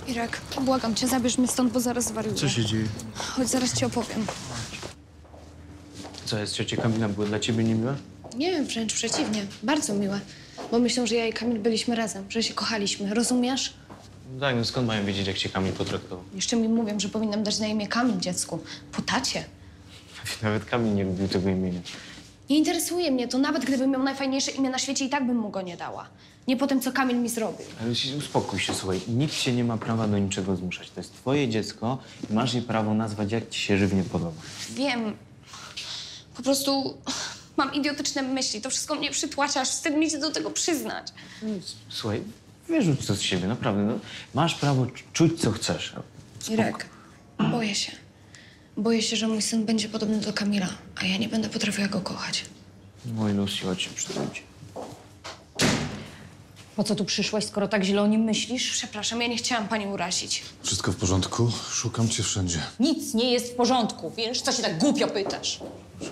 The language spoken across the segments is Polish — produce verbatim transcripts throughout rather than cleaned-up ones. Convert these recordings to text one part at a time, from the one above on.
Irek, błagam cię, zabierz mnie stąd, bo zaraz zwariuję. Co się dzieje? Chodź, zaraz ci opowiem. Co jest, ciocia Kamila była dla ciebie niemiła? Nie, wręcz przeciwnie. Bardzo miłe. Bo myślą, że ja i Kamil byliśmy razem, że się kochaliśmy. Rozumiesz? Tak, no skąd mają wiedzieć, jak cię Kamil potraktował? Jeszcze mi mówią, że powinnam dać na imię Kamil dziecku. Po tacie. Nawet Kamil nie lubił tego imienia. Nie interesuje mnie to. Nawet gdybym miał najfajniejsze imię na świecie, i tak bym mu go nie dała. Nie po tym, co Kamil mi zrobił. Ale uspokój się, słuchaj. Nikt cię nie ma prawa do niczego zmuszać. To jest twoje dziecko i masz je prawo nazwać, jak ci się żywnie podoba. Wiem. Po prostu mam idiotyczne myśli. To wszystko mnie przytłacza, aż wstyd mi się do tego przyznać. Słuchaj, wyrzuć to z siebie, naprawdę. No. Masz prawo czuć, co chcesz. Spoko. Irek, boję się. Boję się, że mój syn będzie podobny do Kamila, a ja nie będę potrafiła go kochać. Mój Lucy, chodź się przytulić. Po co tu przyszłaś, skoro tak źle o nim myślisz? Przepraszam, ja nie chciałam pani urazić. Wszystko w porządku? Szukam cię wszędzie. Nic nie jest w porządku, wiesz? Co się tak głupio pytasz?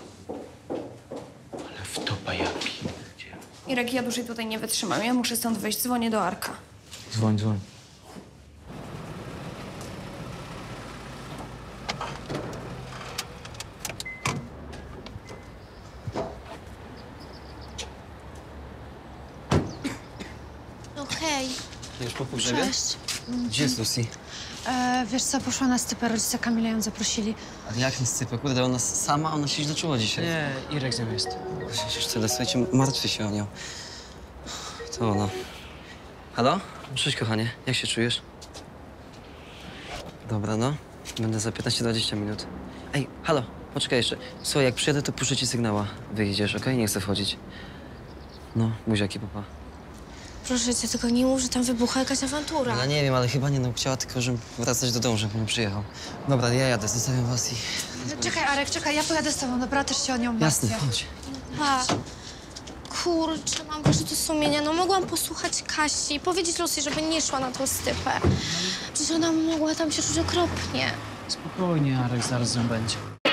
Ale w topa ja piję. Irek, ja dłużej tutaj nie wytrzymam. Ja muszę stąd wyjść. Dzwonię do Arka. Dzwoń, dzwoń. No hej, Już po pogrzebie? cześć. Gdzie jest Lucy? E, wiesz co, poszła na stypę, rodzice Kamila ją zaprosili. Ale jak nie scypę? Kurde, ona s- sama, ona się źle czuła dzisiaj. Nie, Irek z nią jest. Już tyle, słuchajcie, martwię się o nią. To ona. Halo? Cześć, kochanie. Jak się czujesz? Dobra, no. Będę za piętnaście dwadzieścia minut. Ej, halo, poczekaj jeszcze. Słuchaj, jak przyjadę, to puszczę ci sygnała. Wyjdziesz, okej? Nie chcę wchodzić. No, buziaki, papa. Proszę cię, tylko nie mów, że tam wybucha jakaś awantura. Ale nie wiem, ale chyba nie, no. Chciała tylko, żebym wracać do domu, żebym przyjechał. Dobra, ja jadę, zostawiam was i... Czekaj, Arek, czekaj, ja pojadę z tobą, dobra? Też się o nią Jasne, martwię. chodź. Pa. Kurczę, mam wyrzuty sumienia. No mogłam posłuchać Kasi i powiedzieć Lucy, żeby nie szła na tą stypę. Przecież ona mogła tam się czuć okropnie. Spokojnie, Arek zaraz z nią będzie.